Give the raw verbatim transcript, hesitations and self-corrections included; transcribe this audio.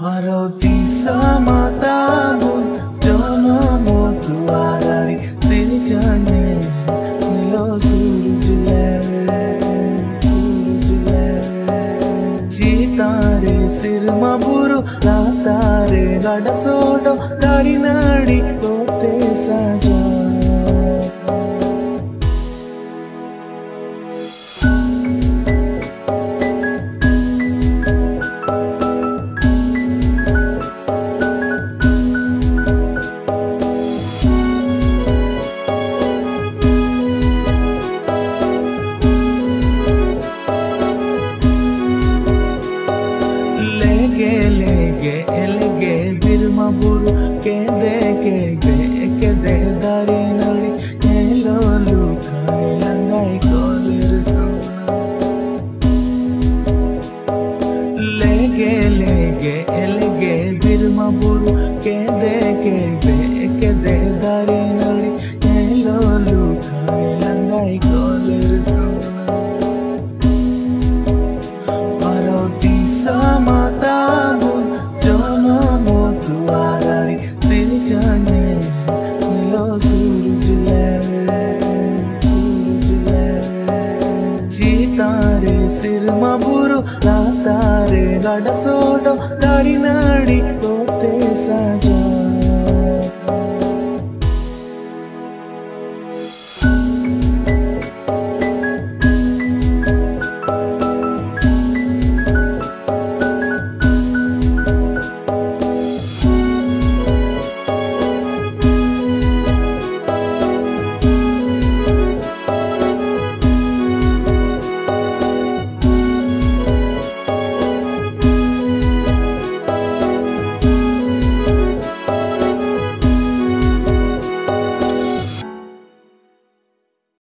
Aroti sama tabun jono motu agari sirjane milo surjle surjle chitare sirma buru latare gada sodo dari nadi tote saja buru ke de ke ge ke de dari nari nelo lukai langai kolir sona lege lege lege birma buru ke de ke ge ke de dari nari nelo lukai langai kolir sona aroti sama tabun jono motu agari sirjane milo surjle surjle chitare sirma buru latare gada sodo dari nadi tote saja